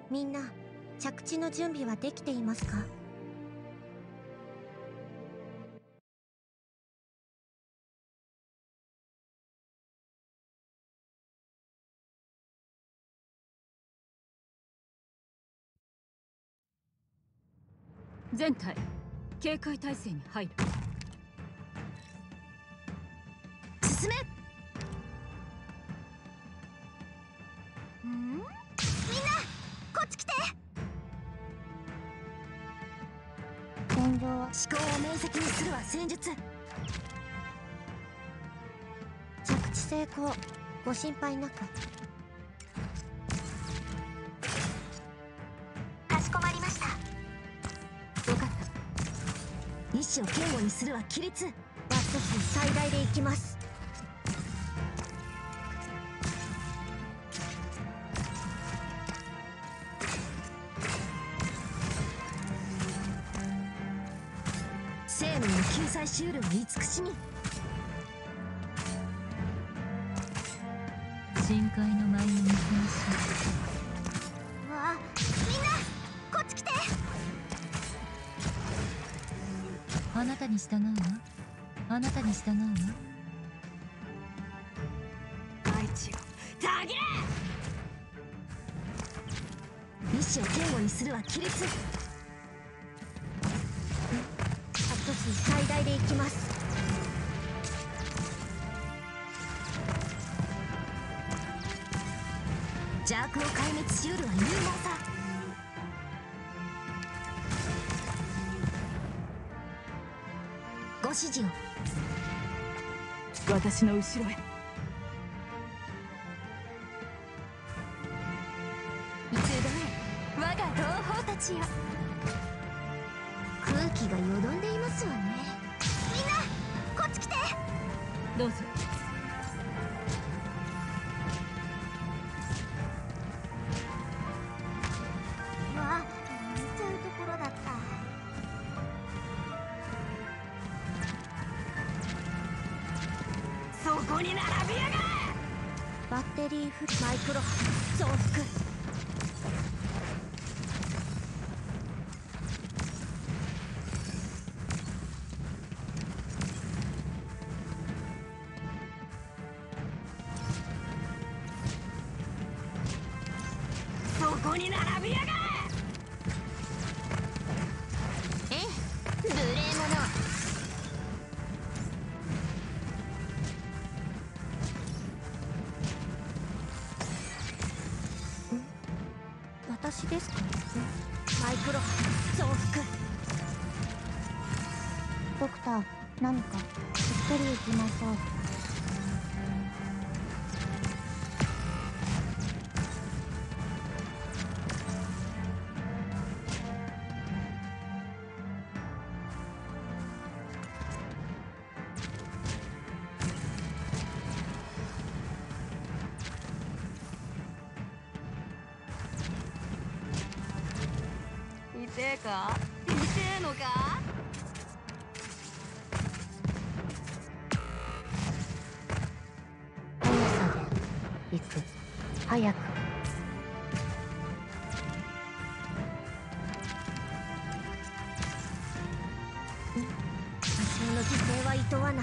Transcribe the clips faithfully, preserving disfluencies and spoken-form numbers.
みんな着地の準備はできていますか？ 全隊警戒態勢に入る。 進め。ん？みんなこっち来て。戦場は思考を明晰にするは戦術。着地成功、ご心配なく。かしこまりました。 分かった。 意志を堅固にするは規律。ワット数最大でいきます。生命の救済シュールを慈しみ。 深海の舞に見せましうわあ、みんなこっち来て。 ょう。あなたに従うわ。あなたに従うわ。大地をたげ。 意志を堅固にするは規律。カット数最大でいきます。邪悪を壊滅しうるは勇猛さ。ご指示を。 私の後ろへ。 一度目、我が同胞たちよ。空気がよどんでいますわね。みんなこっち来て。 どうぞ。 わあ、見ちゃうところだった。 そこに並びやがれ。 バッテリーフルマイクロ増幅。 そこに並びやがれ。 ええ、無礼者。私ですか？マイクロ増幅。ドクター、何かゆっくり行きましょう。 痛えか？痛えのか？ 速さで行く。早く。多少の犠牲はいとわない。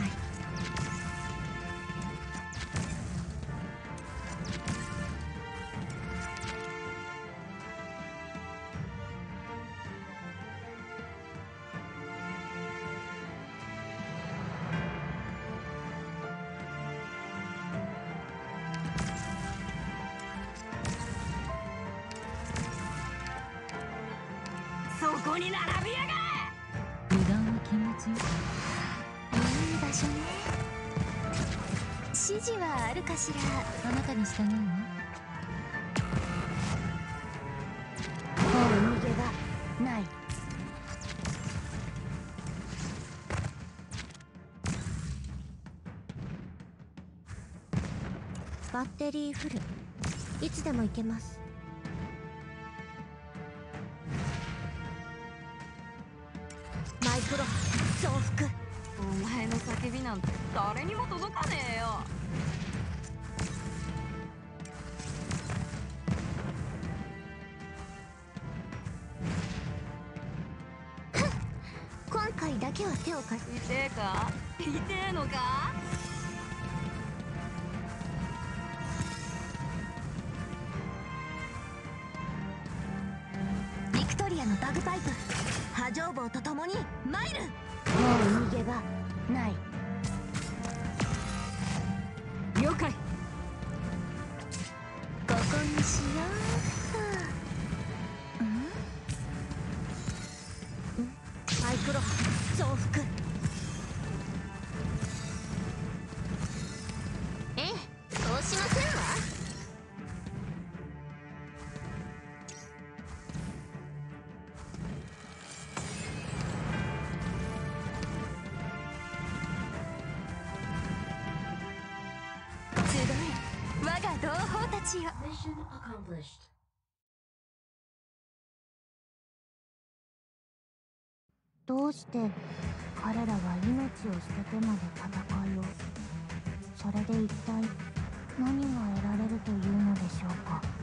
そこに並びやがれ。油断は禁物よ。 いい場所ね。指示はあるかしら。 あなたに従うわ。 もう逃げがない。バッテリーフル。いつでも行けます。マイクロ増幅。 お前の叫びなんて誰にも届かねえよ。 回だけは手を貸し。 痛えか痛えのか。 ビクトリアのバグパイプ波状棒とともにマイル。もう逃げ場ない。 了解。 ここにしようっと。んんマイクロ波増幅。ええ、そうしませんわ。集え我が同胞たちよ。どうして彼らは命を捨ててまで戦いを。それで一体何が得られるというのでしょうか。